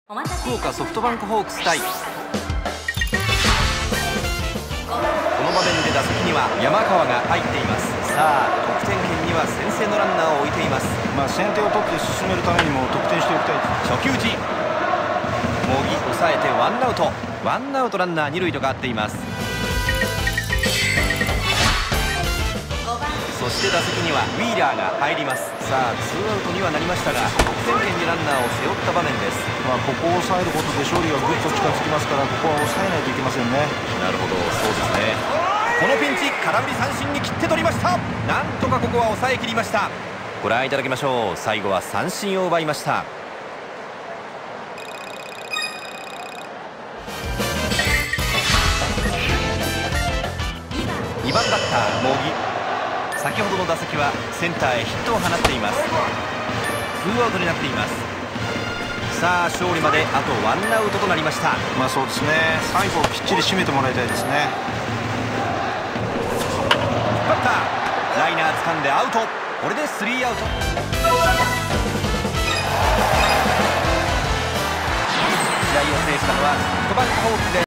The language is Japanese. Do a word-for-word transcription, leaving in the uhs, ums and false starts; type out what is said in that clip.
福岡ソフトバンクホークス対この場面で打席には山川が入っています。さあ得点圏には先制のランナーを置いています。 まあ先手を取って進めるためにも得点しておきたい。 初球打ち茂木抑えてワンアウトワンアウトランナー二塁と変わっています。そして打席にはウィーラーが入ります。さあツーアウトにはなりましたが得点圏にランナーを背負った場面です。 まあここを抑えることで勝利がぐっと近づきますから、ここは抑えないといけませんね。 なるほど、そうですね。このピンチ空振り三振に切って取りました。なんとかここは抑え切りました。ご覧いただきましょう。最後は三振を奪いました。にばんバッター茂木、先ほどの打席はセンターへヒットを放っています。ツーアウトになっています。さあ勝利まであとワンアウトとなりました。 まあそうですね、最後きっちり締めてもらいたいですね。 バッターライナー掴んでアウト。これでスリーアウト。試合を制したのはソフトバンクホークスです。